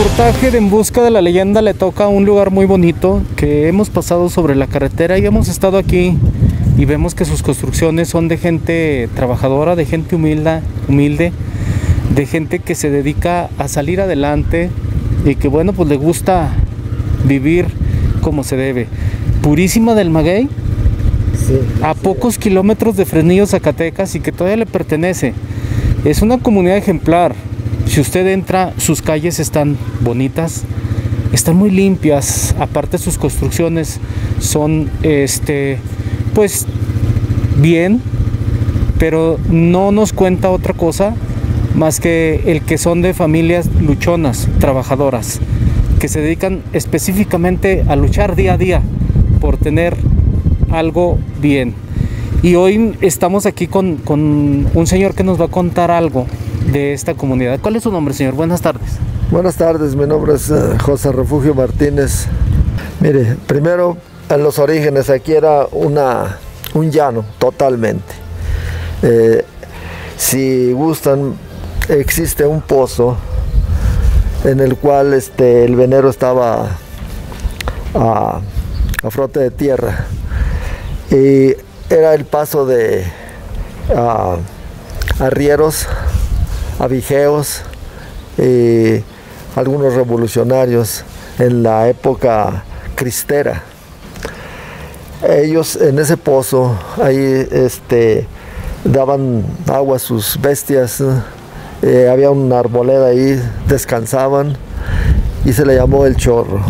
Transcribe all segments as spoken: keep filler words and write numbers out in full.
reportaje de En Busca de la Leyenda le toca a un lugar muy bonito que hemos pasado sobre la carretera y hemos estado aquí y vemos que sus construcciones son de gente trabajadora, de gente humilde, humilde, de gente que se dedica a salir adelante y que bueno, pues le gusta vivir como se debe. Purísima del Maguey, sí, a sí. pocos kilómetros de Fresnillo, Zacatecas, y que todavía le pertenece. Es una comunidad ejemplar. Si usted entra, sus calles están bonitas, están muy limpias, aparte sus construcciones son, este, pues, bien, pero no nos cuenta otra cosa más que el que son de familias luchonas, trabajadoras, que se dedican específicamente a luchar día a día por tener algo bien. Y hoy estamos aquí con, con un señor que nos va a contar algo de esta comunidad. ¿Cuál es su nombre, señor? Buenas tardes. Buenas tardes, mi nombre es uh, José Refugio Martínez. Mire, primero, en los orígenes aquí era una, un llano totalmente. Eh, si gustan, existe un pozo en el cual este, el venero estaba a, a frote de tierra y era el paso de a, arrieros, abigeos y algunos revolucionarios en la época cristera. Ellos en ese pozo ahí este, daban agua a sus bestias, eh, había una arboleda ahí, descansaban y se le llamó el Chorro.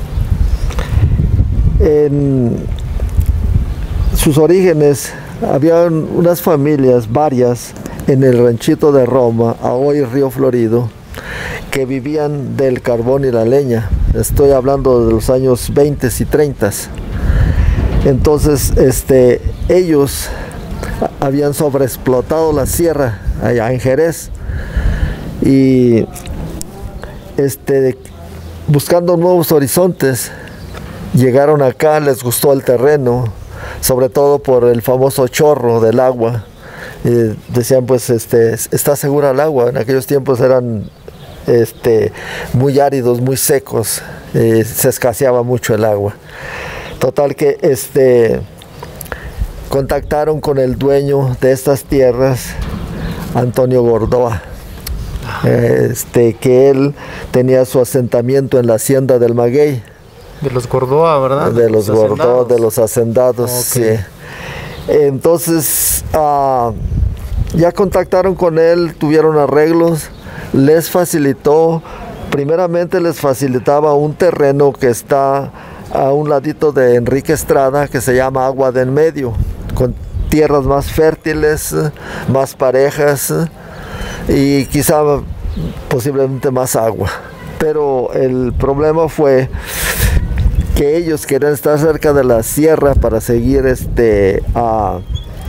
En sus orígenes había unas familias, varias, en el ranchito de Roma, a hoy Río Florido, que vivían del carbón y la leña. Estoy hablando de los años veinte y treinta. Entonces, este, ellos habían sobreexplotado la sierra allá en Jerez y este, buscando nuevos horizontes, llegaron acá, les gustó el terreno, sobre todo por el famoso chorro del agua. Eh, decían pues este, está segura el agua. En aquellos tiempos eran este, muy áridos, muy secos, eh, se escaseaba mucho el agua. Total que este, contactaron con el dueño de estas tierras, Antonio Gordoa, este, que él tenía su asentamiento en la hacienda del Maguey. De los Gordoa, ¿verdad? De los Gordoa, de los hacendados, okay. Sí. Entonces, uh, ya contactaron con él, tuvieron arreglos, les facilitó, primeramente les facilitaba un terreno que está a un ladito de Enrique Estrada, que se llama Agua del Medio, con tierras más fértiles, más parejas y quizá posiblemente más agua. Pero el problema fue que ellos querían estar cerca de la sierra para seguir este, a,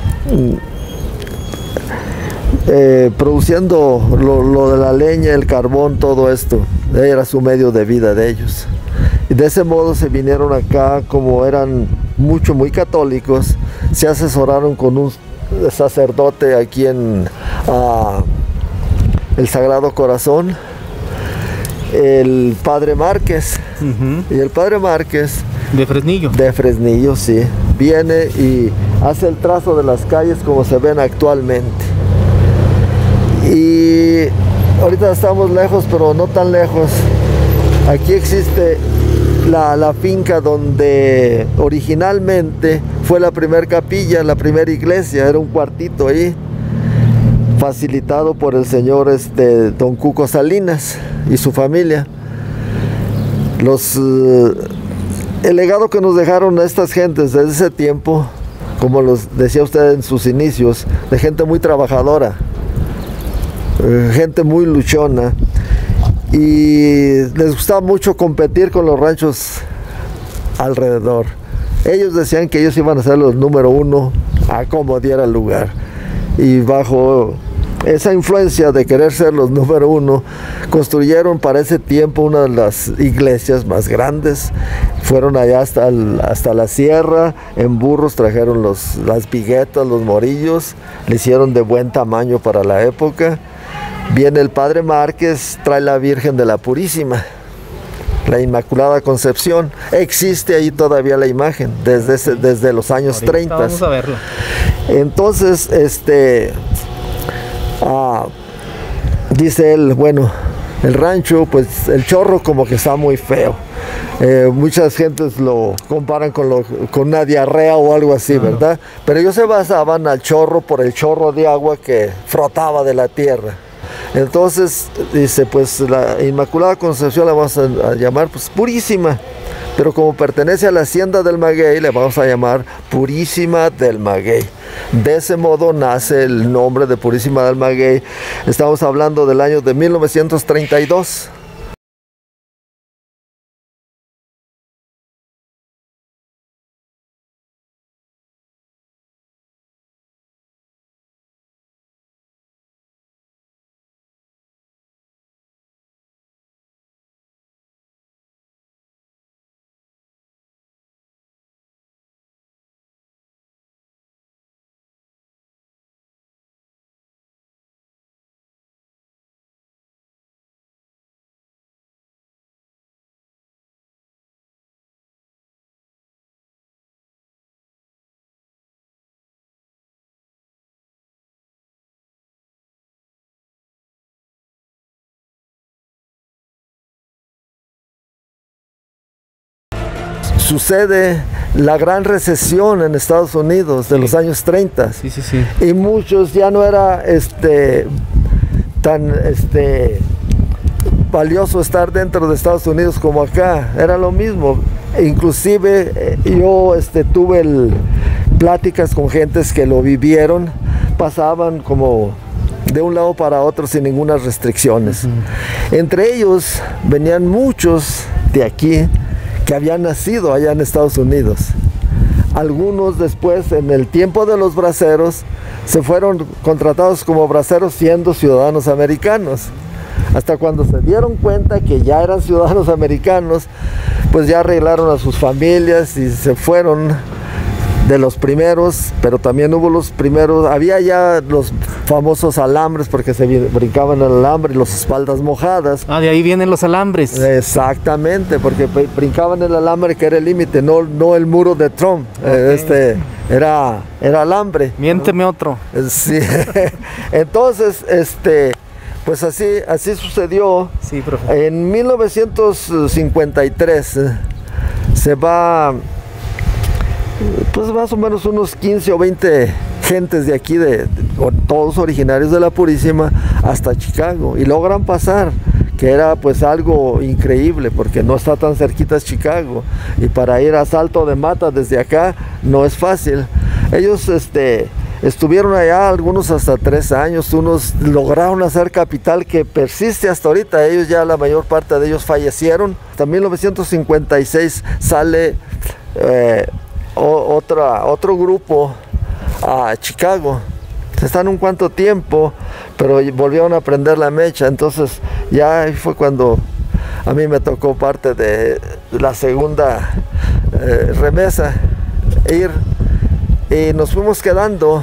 eh, produciendo lo, lo de la leña, el carbón, todo esto. Era su medio de vida de ellos. Y de ese modo se vinieron acá, como eran mucho, muy católicos, se asesoraron con un sacerdote aquí en uh, el Sagrado Corazón, el Padre Márquez. Uh-huh. Y el Padre Márquez de Fresnillo de Fresnillo, sí, viene y hace el trazo de las calles como se ven actualmente. Y ahorita estamos lejos, pero no tan lejos. Aquí existe la, la finca donde originalmente fue la primera capilla, la primera iglesia, era un cuartito ahí, facilitado por el señor este, don Cuco Salinas y su familia. Los, uh, el legado que nos dejaron a estas gentes desde ese tiempo, como los decía usted en sus inicios, de gente muy trabajadora, uh, gente muy luchona, y les gustaba mucho competir con los ranchos alrededor. Ellos decían que ellos iban a ser los número uno a como diera lugar, y bajo esa influencia de querer ser los número uno, construyeron para ese tiempo una de las iglesias más grandes. Fueron allá hasta, el, hasta la sierra, en burros trajeron los, las viguetas, los morillos, le hicieron de buen tamaño para la época, viene el padre Márquez, trae la Virgen de la Purísima, la Inmaculada Concepción. Existe ahí todavía la imagen desde, ese, desde los años Ahorita treinta. Vamos a verla. Entonces, este, ah, dice él, bueno, el rancho, pues el chorro como que está muy feo. Eh, muchas gentes lo comparan con, lo, con una diarrea o algo así, claro, ¿verdad? Pero ellos se basaban al chorro por el chorro de agua que frotaba de la tierra. Entonces, dice, pues la Inmaculada Concepción la vamos a, a llamar pues Purísima, pero como pertenece a la hacienda del Maguey, le vamos a llamar Purísima del Maguey. De ese modo nace el nombre de Purísima del Maguey. Estamos hablando del año de mil novecientos treinta y dos. Sucede la gran recesión en Estados Unidos de sí. los años treinta. Sí, sí, sí. Y muchos ya no era este, tan este, valioso estar dentro de Estados Unidos como acá. Era lo mismo. Inclusive eh, yo este, tuve el, pláticas con gentes que lo vivieron. Pasaban como de un lado para otro sin ninguna restricciones. Uh-huh. Entre ellos venían muchos de aquí que habían nacido allá en Estados Unidos. Algunos después, en el tiempo de los braceros, se fueron contratados como braceros siendo ciudadanos americanos. Hasta cuando se dieron cuenta que ya eran ciudadanos americanos, pues ya arreglaron a sus familias y se fueron de los primeros, pero también hubo los primeros, había ya los famosos alambres porque se brincaban el alambre y las espaldas mojadas. Ah, de ahí vienen los alambres. Exactamente, porque brincaban el alambre que era el límite, no, no el muro de Trump. Okay. Este, era, era alambre. Miénteme otro. Sí. Entonces, este, pues así, así sucedió. Sí, profe. En mil novecientos cincuenta y tres se va, pues más o menos unos quince o veinte gentes de aquí, de, de, todos originarios de la Purísima, hasta Chicago, y logran pasar, que era pues algo increíble, porque no está tan cerquita Chicago, y para ir a Salto de Mata desde acá no es fácil. Ellos este, estuvieron allá, algunos hasta tres años, unos lograron hacer capital que persiste hasta ahorita. Ellos ya, la mayor parte de ellos fallecieron. Hasta mil novecientos cincuenta y seis sale eh, o, otra, otro grupo a Chicago. Están un cuanto tiempo, pero volvieron a prender la mecha. Entonces ya fue cuando a mí me tocó parte de la segunda eh, remesa ir, y nos fuimos quedando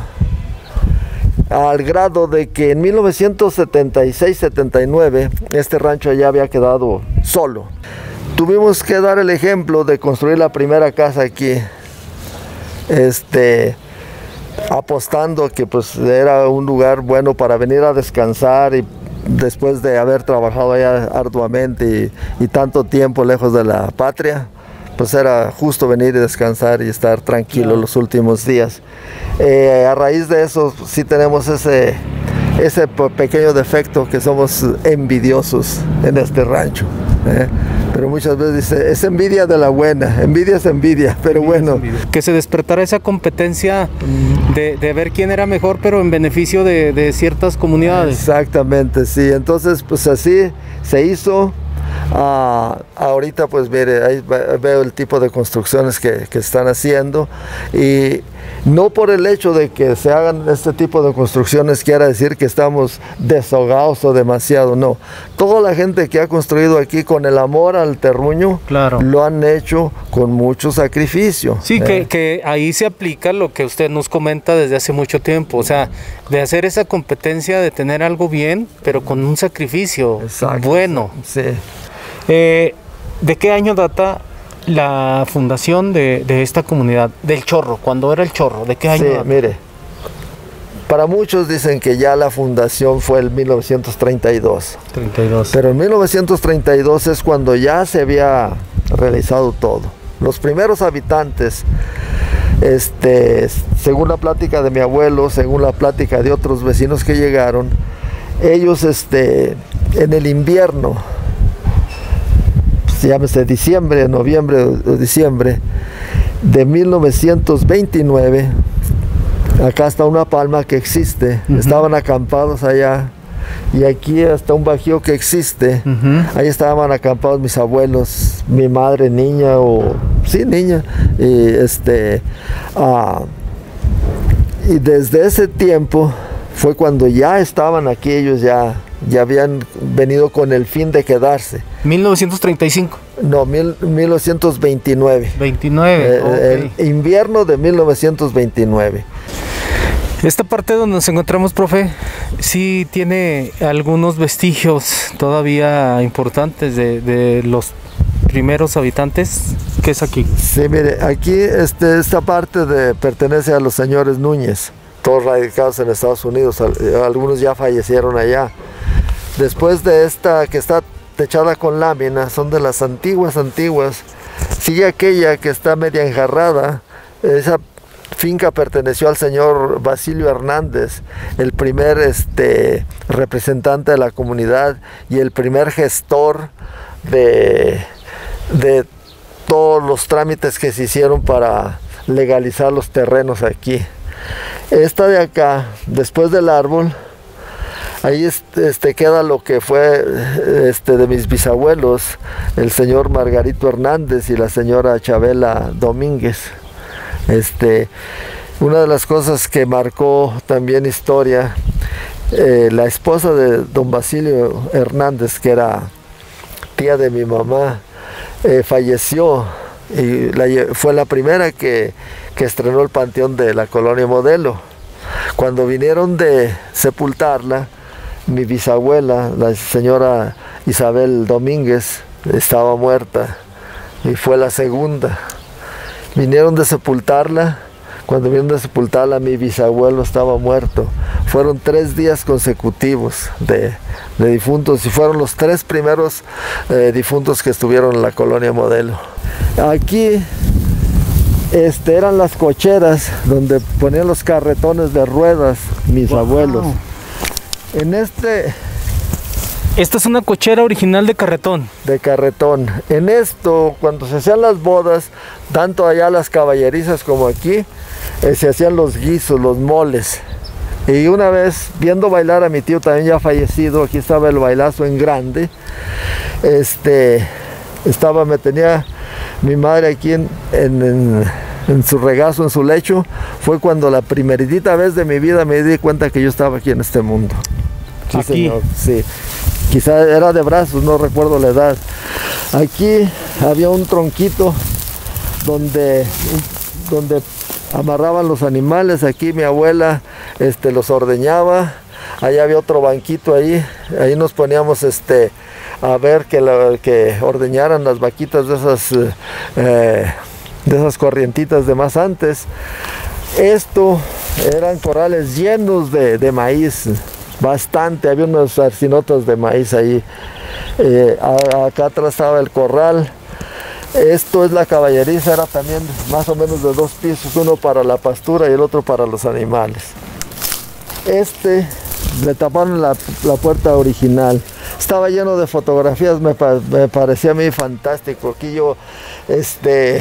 al grado de que en mil novecientos setenta y seis setenta y nueve este rancho ya había quedado solo. Tuvimos que dar el ejemplo de construir la primera casa aquí, este apostando que pues era un lugar bueno para venir a descansar, y después de haber trabajado allá arduamente y, y tanto tiempo lejos de la patria, pues era justo venir y descansar y estar tranquilo los últimos días. Eh, a raíz de eso sí tenemos ese, ese pequeño defecto, que somos envidiosos en este rancho. ¿eh? Pero muchas veces dice, es envidia de la buena, envidia es envidia, pero bueno. Que se despertara esa competencia de, de ver quién era mejor, pero en beneficio de, de ciertas comunidades. Exactamente, sí. Entonces, pues así se hizo. Uh, ahorita pues mire, ahí veo el tipo de construcciones que, que están haciendo, y no por el hecho de que se hagan este tipo de construcciones quiera decir que estamos desahogados o demasiado, no. Toda la gente que ha construido aquí con el amor al terruño, claro, lo han hecho con mucho sacrificio. Sí, eh. que, que ahí se aplica lo que usted nos comenta desde hace mucho tiempo, o sea, de hacer esa competencia de tener algo bien, pero con un sacrificio. Exacto, bueno. Sí. Eh, ¿De qué año data la fundación de, de esta comunidad? Del Chorro, cuando era el Chorro, ¿de qué año sí, data? Mire, para muchos dicen que ya la fundación fue en mil novecientos treinta y dos. treinta y dos. Pero en mil novecientos treinta y dos es cuando ya se había realizado todo. Los primeros habitantes, este, según la plática de mi abuelo, según la plática de otros vecinos que llegaron, ellos este, en el invierno, pues, llámese diciembre, noviembre o diciembre de mil novecientos veintinueve, acá está una palma que existe, uh-huh. Estaban acampados allá, y aquí está un bajío que existe, uh-huh. Ahí estaban acampados mis abuelos, mi madre niña, o sí, niña, y este, uh, y desde ese tiempo fue cuando ya estaban aquí, ellos ya, ya habían venido con el fin de quedarse. mil novecientos treinta y cinco. No, mil, mil novecientos veintinueve. veintinueve, eh, okay. El invierno de mil novecientos veintinueve. Esta parte donde nos encontramos, profe, sí tiene algunos vestigios todavía importantes de, de los primeros habitantes. ¿Qué es aquí? Sí, mire, aquí este, esta parte de, pertenece a los señores Núñez, todos radicados en Estados Unidos, algunos ya fallecieron allá. Después de esta que está techada con lámina, son de las antiguas, antiguas. Sigue aquella que está media enjarrada, esa finca perteneció al señor Basilio Hernández, el primer este, representante de la comunidad y el primer gestor de, de todos los trámites que se hicieron para legalizar los terrenos aquí. Esta de acá, después del árbol, ahí este, este, queda lo que fue este, de mis bisabuelos, el señor Margarito Hernández y la señora Chabela Domínguez. Este, una de las cosas que marcó también historia, eh, la esposa de don Basilio Hernández, que era tía de mi mamá, eh, falleció y la, fue la primera que, que estrenó el panteón de la Colonia Modelo. Cuando vinieron de sepultarla, mi bisabuela, la señora Isabel Domínguez, estaba muerta y fue la segunda. Vinieron de sepultarla, cuando vinieron de sepultarla mi bisabuelo estaba muerto. Fueron tres días consecutivos de, de difuntos y fueron los tres primeros eh, difuntos que estuvieron en la Colonia Modelo. Aquí este, eran las cocheras donde ponían los carretones de ruedas mis wow. abuelos. En este... Esta es una cochera original de carretón. De carretón. En esto, cuando se hacían las bodas, tanto allá las caballerizas como aquí, eh, se hacían los guisos, los moles. Y una vez, viendo bailar a mi tío también ya fallecido, aquí estaba el bailazo en grande, este, estaba, me tenía mi madre aquí en, en, en, en su regazo, en su lecho, fue cuando la primeritita vez de mi vida me di cuenta que yo estaba aquí en este mundo. Sí, aquí. Señor, sí. Quizá era de brazos, no recuerdo la edad. Aquí había un tronquito donde, donde amarraban los animales. Aquí mi abuela este, los ordeñaba. Allá había otro banquito ahí. Ahí nos poníamos este, a ver que, la, que ordeñaran las vaquitas de esas, eh, de esas corrientitas de más antes. Esto eran corrales llenos de, de maíz. Bastante, había unas arcinotas de maíz ahí. Eh, a, acá atrás estaba el corral. Esto es la caballeriza, era también más o menos de dos pisos, uno para la pastura y el otro para los animales. Este, le taparon la, la puerta original. Estaba lleno de fotografías, me, me parecía a mí fantástico. Aquí yo este,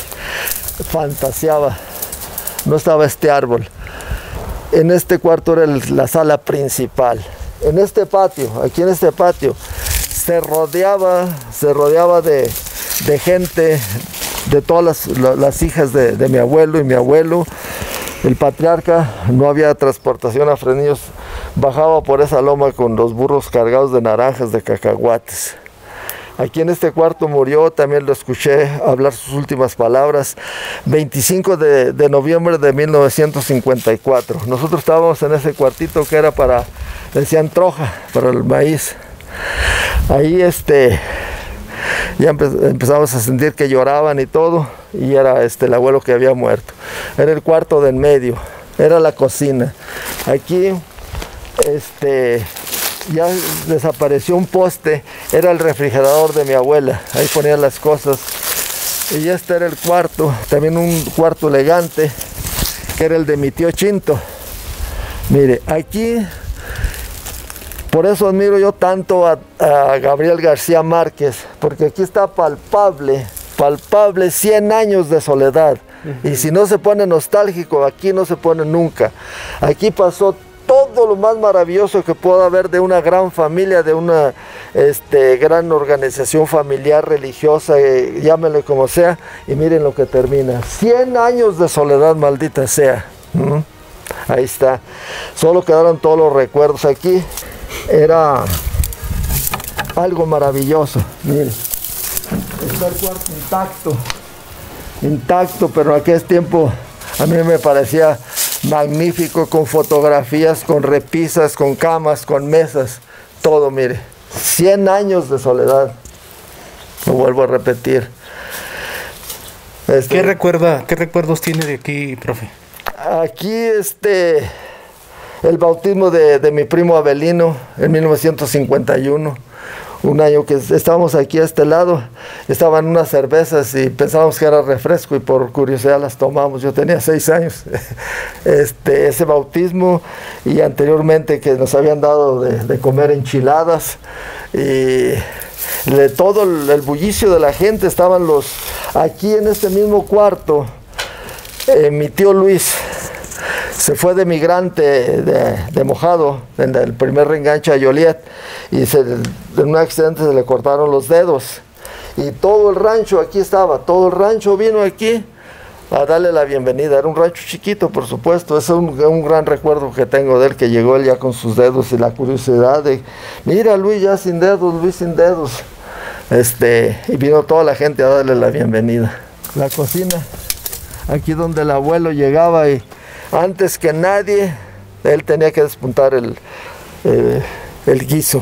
fantaseaba. No estaba este árbol. En este cuarto era el, la sala principal. En este patio, aquí en este patio, se rodeaba, se rodeaba de, de gente, de todas las, las hijas de, de mi abuelo y mi abuelo. El patriarca, no había transportación a Fresnillos, bajaba por esa loma con los burros cargados de naranjas, de cacahuates. Aquí en este cuarto murió, también lo escuché hablar sus últimas palabras, veinticinco de, de noviembre de mil novecientos cincuenta y cuatro. Nosotros estábamos en ese cuartito que era para, decían troja, para el maíz. Ahí este, ya empe empezamos a sentir que lloraban y todo, y era este, el abuelo que había muerto. Era el cuarto de en medio, era la cocina. Aquí, este... ya desapareció un poste, era el refrigerador de mi abuela, ahí ponía las cosas. Y este era el cuarto, también un cuarto elegante, que era el de mi tío Chinto. Mire, aquí, por eso admiro yo tanto a, a Gabriel García Márquez, porque aquí está palpable, palpable cien años de soledad. Uh-huh. Y si no se pone nostálgico, aquí no se pone nunca. Aquí pasó todo lo más maravilloso que pueda haber de una gran familia, de una este, gran organización familiar, religiosa, eh, llámenle como sea, y miren lo que termina. cien años de soledad, maldita sea. ¿Mm? Ahí está. Solo quedaron todos los recuerdos. Aquí era algo maravilloso. Miren. Está el cuarto intacto. Intacto, pero en aquel tiempo a mí me parecía magnífico, con fotografías, con repisas, con camas, con mesas, todo, mire. cien años de soledad. Lo vuelvo a repetir. Este, ¿Qué recuerda, qué recuerdos tiene de aquí, profe? Aquí, este, el bautismo de, de mi primo Abelino en mil novecientos cincuenta y uno. Un año que estábamos aquí a este lado, estaban unas cervezas y pensábamos que era refresco y por curiosidad las tomamos. Yo tenía seis años. Este, ese bautismo, y anteriormente que nos habían dado de, de comer enchiladas, y de todo el, el bullicio de la gente. Estaban los, aquí en este mismo cuarto, eh, mi tío Luis se fue de migrante de, de Mojado, en el primer reenganche a Joliet, y se, en un accidente se le cortaron los dedos. Y todo el rancho aquí estaba, todo el rancho vino aquí a darle la bienvenida. Era un rancho chiquito, por supuesto. Es un, un gran recuerdo que tengo de él, que llegó él ya con sus dedos y la curiosidad de, mira Luis ya sin dedos, Luis sin dedos. Este, y vino toda la gente a darle la bienvenida. La cocina, aquí donde el abuelo llegaba y antes que nadie, él tenía que despuntar el, eh, el guiso,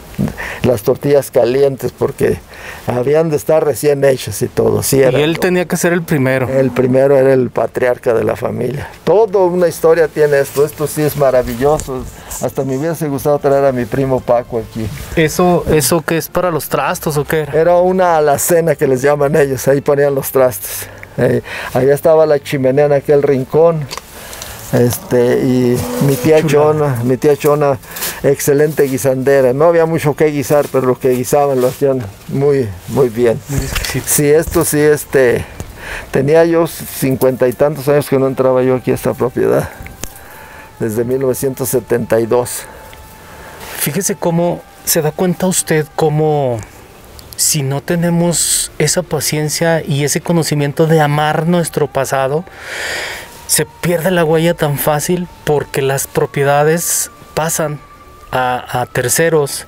las tortillas calientes, porque habían de estar recién hechas y todo. Sí, era, y él tenía que ser el primero. El primero era el patriarca de la familia. Toda una historia tiene esto, esto sí es maravilloso. Hasta me hubiese gustado traer a mi primo Paco aquí. ¿Eso, eso qué es, para los trastos o qué era? Era una alacena que les llaman ellos, ahí ponían los trastos. Eh, allá estaba la chimenea en aquel rincón. Este, y mi tía Chona, mi tía Chona, excelente guisandera. No había mucho que guisar, pero lo que guisaban lo hacían muy, muy bien. Sí, esto sí, este, tenía yo cincuenta y tantos años que no entraba yo aquí a esta propiedad, desde mil novecientos setenta y dos. Fíjese cómo se da cuenta usted cómo, si no tenemos esa paciencia y ese conocimiento de amar nuestro pasado, se pierde la huella tan fácil, porque las propiedades pasan a, a terceros.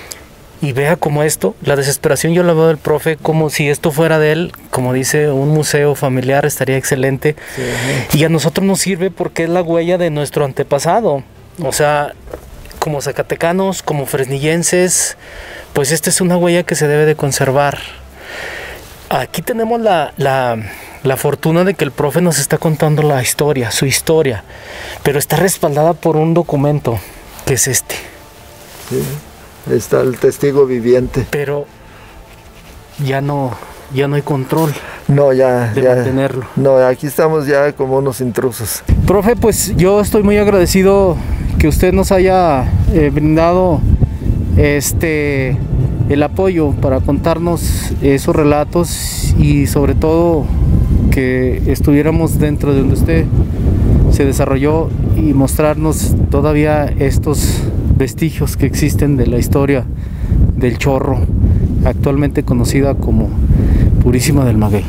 Y vea como esto, la desesperación yo la veo del profe, como si esto fuera de él, como dice, un museo familiar estaría excelente. Sí. Y a nosotros nos sirve porque es la huella de nuestro antepasado. O sea, como zacatecanos, como fresnillenses, pues esta es una huella que se debe de conservar. Aquí tenemos la... la La fortuna de que el profe nos está contando la historia, su historia, pero está respaldada por un documento, que es este. Sí, está el testigo viviente. Pero ya no, ya no hay control. No, ya, de ya mantenerlo. No, aquí estamos ya como unos intrusos. Profe, pues yo estoy muy agradecido que usted nos haya eh, brindado este el apoyo para contarnos esos relatos, y sobre todo que estuviéramos dentro de donde usted se desarrolló y mostrarnos todavía estos vestigios que existen de la historia del Chorro, actualmente conocida como Purísima del Maguey?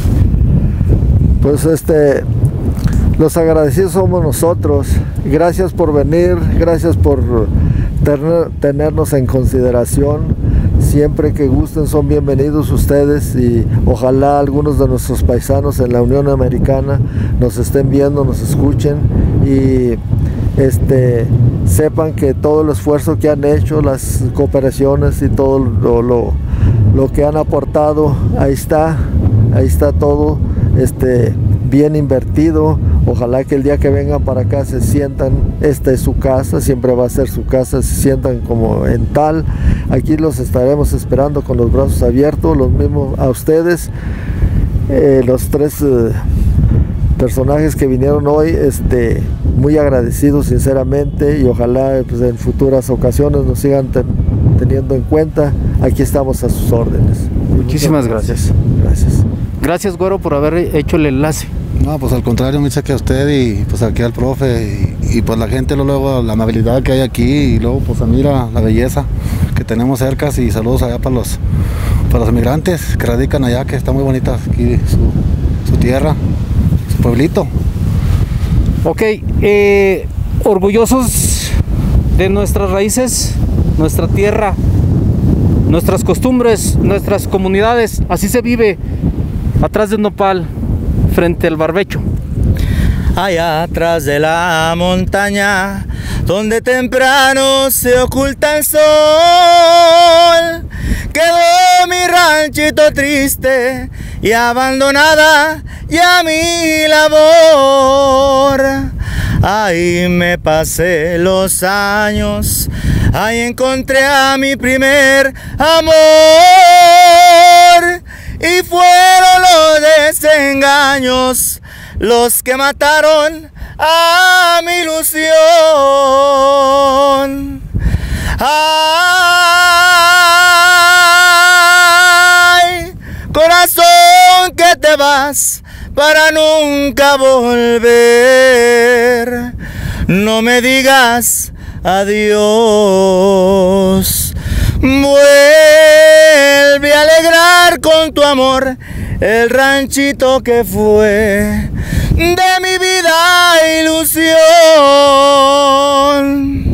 Pues este, los agradecidos somos nosotros. Gracias por venir, gracias por tener, tenernos en consideración. Siempre que gusten son bienvenidos ustedes, y ojalá algunos de nuestros paisanos en la Unión Americana nos estén viendo, nos escuchen y este, sepan que todo el esfuerzo que han hecho, las cooperaciones y todo lo, lo, lo que han aportado, ahí está, ahí está todo este, bien invertido. Ojalá que el día que vengan para acá se sientan, esta es su casa, siempre va a ser su casa, se sientan como en tal. Aquí los estaremos esperando con los brazos abiertos, los mismos a ustedes, eh, los tres eh, personajes que vinieron hoy, este, muy agradecidos sinceramente, y ojalá pues, en futuras ocasiones nos sigan ten, teniendo en cuenta. Aquí estamos a sus órdenes. Muchísimas gracias. Gracias. Gracias, Güero, por haber hecho el enlace. No, pues al contrario, muchas que a usted y pues aquí al profe y, y pues la gente, luego la amabilidad que hay aquí, y luego pues a mira la belleza que tenemos cerca, y saludos allá para los para los emigrantes que radican allá, que está muy bonita aquí su, su tierra, su pueblito. Ok, eh, orgullosos de nuestras raíces, nuestra tierra, nuestras costumbres, nuestras comunidades. Así se vive atrás de un nopal, frente al barbecho. Allá atrás de la montaña, donde temprano se oculta el sol, quedó mi ranchito triste y abandonada ya mi labor. Ahí me pasé los años, ahí encontré a mi primer amor, y fueron los desengaños los que mataron a mi ilusión. Ay, corazón, que te vas para nunca volver. No me digas adiós. Vuelve a alegrar con tu amor el ranchito que fue de mi vida ilusión.